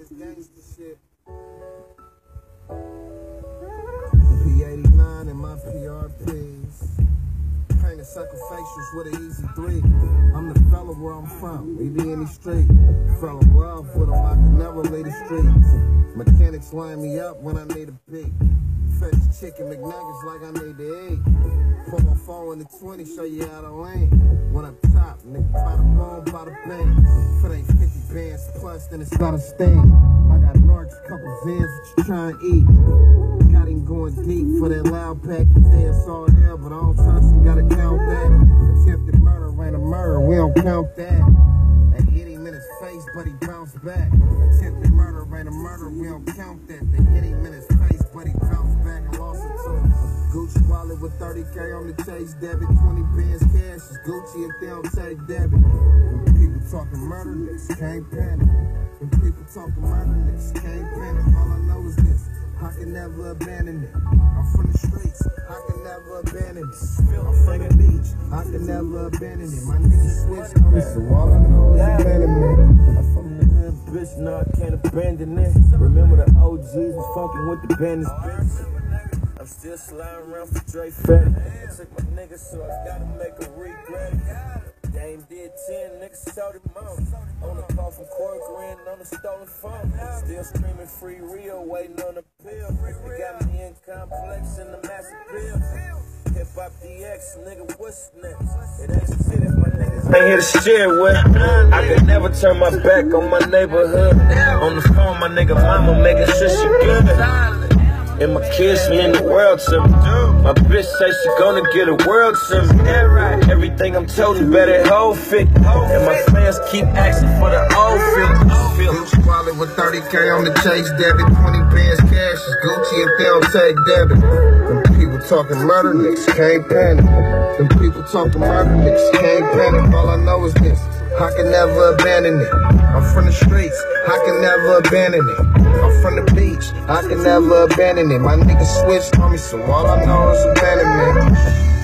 this gangster shit. P89 and my PRPs. Painted sucker facials with an easy 3. I'm the fella where I'm from, we be in the street. Fell in love with them, I could never leave the streets. Mechanics line me up when I need a beat. Fetch chicken McNuggets like I need to eat. Put my phone in the 20, show you how to lean. When I'm top, nigga, by the bone, by the band. If it ain't 50 bands plus, then it's not a sting. I got Norks, couple Zans, what you trying to eat? Got him going deep for that loud pack. Yeah, it's all there, but I don't trust him, gotta count that. Attempted murder ain't a murder, we don't count that. They hit him in his face, but he bounced back. Attempted murder ain't a murder, we don't count that. They hit him in his face, but he bounced back and lost it to him. Gucci wallet with 30K on the chase debit. 20 bands cash is Gucci if they don't take debit. When people talking murder, niggas can't panic. When people talking murder, niggas can't panic. All I know is this, I can never abandon it. I'm from the streets, I can never abandon it. I'm from the beach, I can never abandon it. My niggas switch on me, so all I know is abandonment. I'm from the hood, bitch, no, I can't abandon it. Remember the OGs was funkin' with the bandits. I'm still sliding around for Dre Fat. Took my niggas, so I gotta make a regret. Dame did 10, niggas sold him out. On the call from Corcoran, on the stolen phone. Still screaming free Rio, waiting on the pill. They got me in complex in the massive pill. Hip Hop DX, nigga, what's next? It ain't shit if my niggas ain't here to share with. I could never turn my back on my neighborhood. On the phone, my nigga mama making sure she good. And my kids mean the world to me. My bitch say she gonna get a world to me. Everything I'm toting better whole fit. And my fans keep asking for the old fit. Gucci wallet with 30K on the chase debit. 20 bands cash is Gucci if they don't take debit. Them people talking murder, niggas can't panic. Them people talking murder, niggas can't panic. All I know is this, I can never abandon it. I'm from the streets, I can never abandon it. I'm from the beach, I can never abandon it. My niggas switched on me, so all I know is abandonment.